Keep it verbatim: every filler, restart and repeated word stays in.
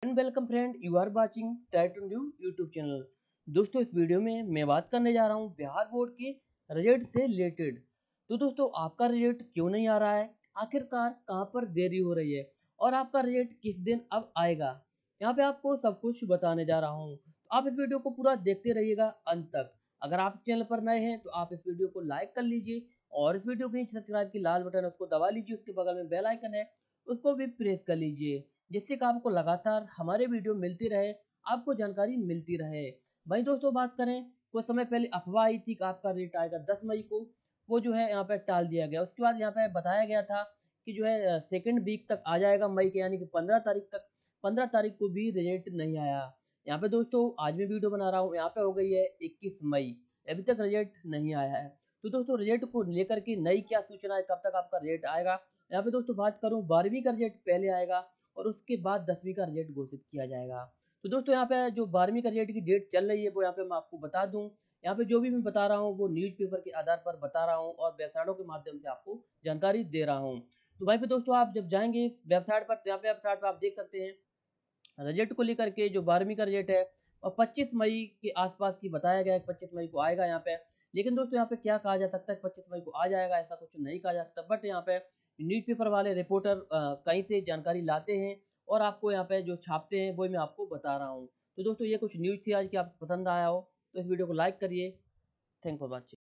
And welcome friend, you are watching Titan new YouTube channel. दोस्तों, इस video में मैं बात करने जा रहा हूँ बिहार बोर्ड के रिजल्ट से रिलेटेड। तो दोस्तों, आपका रिजल्ट क्यों नहीं आ रहा है, आखिरकार कहाँ पर देरी हो रही है और आपका रिजल्ट किस दिन अब आएगा, यहाँ पे आपको सब कुछ बताने जा रहा हूँ। तो आप इस वीडियो को पूरा देखते रहिएगा अंत तक। अगर आप इस चैनल पर नए हैं तो आप इस वीडियो को लाइक कर लीजिए और इस वीडियो के नीचे सब्सक्राइब की लाल बटन है उसको दबा लीजिए, उसके बगल में बेल आइकन है उसको भी प्रेस कर लीजिए, जिससे कि आपको लगातार हमारे वीडियो मिलती रहे, आपको जानकारी मिलती रहे। वहीं दोस्तों, बात करें, कुछ समय पहले अफवाह आई थी कि आपका रेट आएगा दस मई को, वो जो है यहाँ पे टाल दिया गया। उसके बाद यहाँ पे बताया गया था कि जो है सेकंड वीक तक आ जाएगा मई के, यानी कि पंद्रह तारीख तक। पंद्रह तारीख को भी रिजल्ट नहीं आया। यहाँ पे दोस्तों आज मैं वीडियो बना रहा हूँ, यहाँ पे हो गई है इक्कीस मई, अभी तक रिजल्ट नहीं आया है। तो दोस्तों, रिजल्ट को लेकर के नई क्या सूचना है, कब तक आपका रिजल्ट आएगा, यहाँ पे दोस्तों बात करूँ, बारहवीं का रिजल्ट पहले आएगा और उसके बाद दसवीं का रिजल्ट घोषित किया जाएगा। तो दोस्तों, यहाँ पे जो बारहवीं का रिजल्ट की डेट चल रही है वो यहाँ पे मैं आपको बता दूं। यहाँ पे जो भी मैं बता रहा हूँ वो न्यूज़पेपर के आधार पर बता रहा हूँ और वेबसाइटों के माध्यम से आपको जानकारी दे रहा हूँ। तो वहीं पे दोस्तों, आप जब जाएंगे इस वेबसाइट पर, तो यहाँ पे वेबसाइट पर आप देख सकते हैं रिजल्ट को लेकर के जो बारहवीं का रिजल्ट है और पच्चीस मई के आसपास की बताया गया है, पच्चीस मई को आएगा यहाँ पे। लेकिन दोस्तों, यहाँ पे क्या कहा जा सकता है, पच्चीस मई को आ जाएगा ऐसा कुछ नहीं कहा जा सकता। बट यहाँ पे न्यूज़पेपर वाले रिपोर्टर कहीं से जानकारी लाते हैं और आपको यहाँ पे जो छापते हैं वो मैं आपको बता रहा हूँ। तो दोस्तों, ये कुछ न्यूज़ थी आज की, आपको पसंद आया हो तो इस वीडियो को लाइक करिए। Thank for watching.